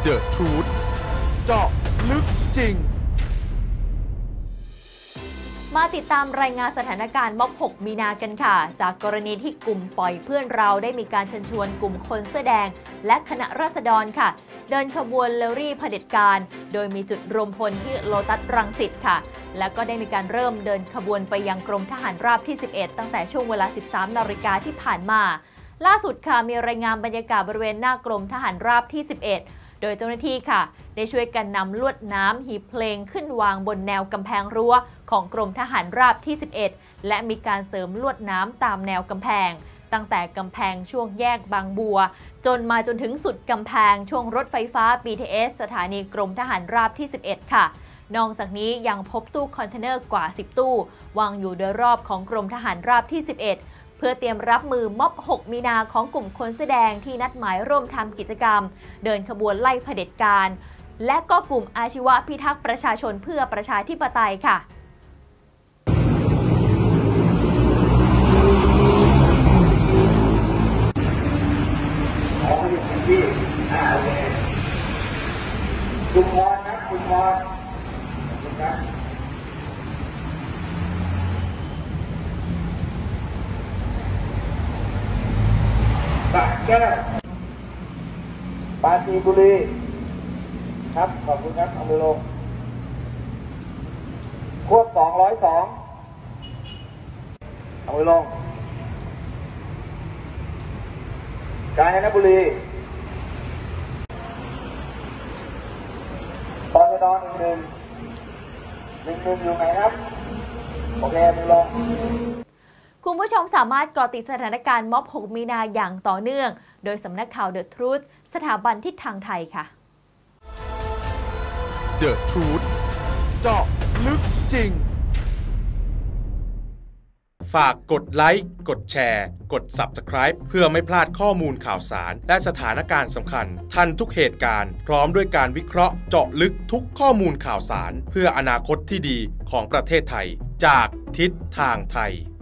The Truth เจาะลึกจริงมาติดตามรายงานสถานการณ์ม็อบ 6 มีนากันค่ะจากกรณีที่กลุ่มปล่อยเพื่อนเราได้มีการเชิญชวนกลุ่มคนเสื้อแดงและคณะราษฎรค่ะเดินขบวนแรลลี่เผด็จการโดยมีจุดรวมพลที่โลตัสรังสิตค่ะแล้วก็ได้มีการเริ่มเดินขบวนไปยังกรมทหารราบที่ 11 ตั้งแต่ช่วงเวลา 13 นาฬิกาที่ผ่านมาล่าสุดค่ะมีรายงานบรรยากาศบริเวณหน้ากรมทหารราบที่ 11 โดยเจ้าหน้าที่ค่ะได้ช่วยกันนำลวดน้ำหีบเพลงขึ้นวางบนแนวกำแพงรั้วของกรมทหารราบที่ 11 และมีการเสริมลวดน้ำตามแนวกำแพงตั้งแต่กำแพงช่วงแยกบางบัวจนถึงสุดกำแพงช่วงรถไฟฟ้า BTS สถานีกรมทหารราบที่ 11 ค่ะนอกจากนี้ยังพบตู้คอนเทนเนอร์กว่า 10 ตู้วางอยู่โดยรอบของกรมทหารราบที่ 11 เพื่อเตรียมรับมือม็อบ 6 มีนาของกลุ่มคนเสื้อแดงที่นัดหมายร่วมทำกิจกรรมเดินขบวนไล่เผด็จการและก็กลุ่มอาชีวะพิทักษ์ประชาชนเพื่อประชาธิปไตยค่ะคุณพรนะคุณพรนะสระแก้วปราจีนบุรีครับขอบคุณครับเอามือลงควบ202เอามือลงกาญจนบุรีตอนจะนอน1-1อยู่ไหนครับโอเคมือลงคุณผู้ชมสามารถเกาะติดสถานการณ์ม็อบ 6 มีนาอย่างต่อเนื่องโดยสำนักข่าว The Truth สถาบันทิศทางไทยค่ะ The Truth เจาะลึกจริงฝากกดไลค์กดแชร์กด Subscribe เพื่อไม่พลาดข้อมูลข่าวสารและสถานการณ์สำคัญทันทุกเหตุการณ์พร้อมด้วยการวิเคราะห์เจาะลึกทุกข้อมูลข่าวสารเพื่ออนาคตที่ดีของประเทศไทยจากทิศทางไทย